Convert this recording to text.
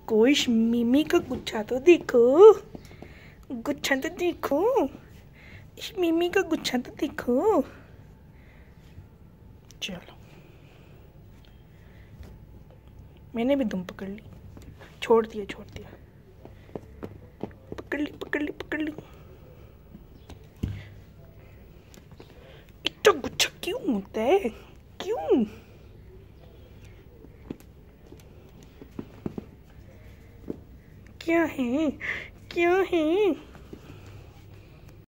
देखो, इस मिमी का गुच्छा तो देखो, गुच्छा तो देखो, इस मिमी का गुच्छा तो देखो। चलो, मैंने भी दुम पकड़ ली, छोड़ दिया, पकड़ ली। इतना गुच्छा क्यों होता है, क्यों? क्या है?